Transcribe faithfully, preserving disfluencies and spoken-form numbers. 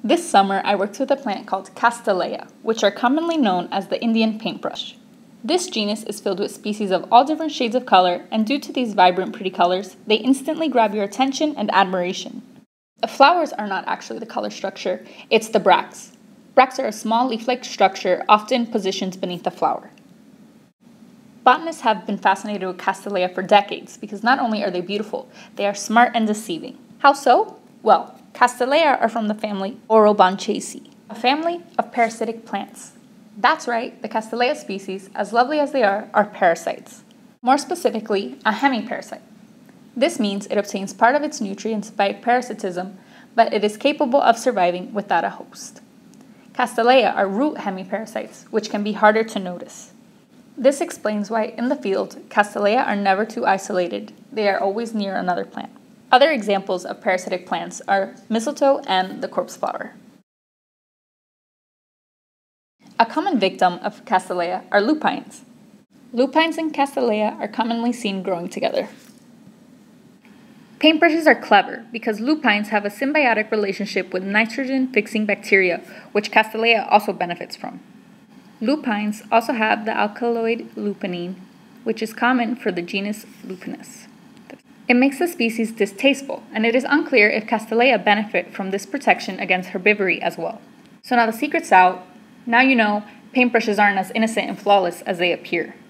This summer, I worked with a plant called Castilleja, which are commonly known as the Indian paintbrush. This genus is filled with species of all different shades of color, and due to these vibrant, pretty colors, they instantly grab your attention and admiration. The flowers are not actually the color structure, it's the bracts. Bracts are a small leaf-like structure, often positioned beneath the flower. Botanists have been fascinated with Castilleja for decades because not only are they beautiful, they are smart and deceiving. How so? Well, Castilleja are from the family Orobanchaceae, a family of parasitic plants. That's right, the Castilleja species, as lovely as they are, are parasites. More specifically, a hemiparasite. This means it obtains part of its nutrients by parasitism, but it is capable of surviving without a host. Castilleja are root hemiparasites, which can be harder to notice. This explains why, in the field, Castilleja are never too isolated. They are always near another plant. Other examples of parasitic plants are mistletoe and the corpse flower. A common victim of Castilleja are lupines. Lupines and Castilleja are commonly seen growing together. Paintbrushes are clever because lupines have a symbiotic relationship with nitrogen-fixing bacteria, which Castilleja also benefits from. Lupines also have the alkaloid lupinine, which is common for the genus Lupinus. It makes the species distasteful, and it is unclear if Castilleja benefit from this protection against herbivory as well. So now the secret's out. Now you know paintbrushes aren't as innocent and flawless as they appear.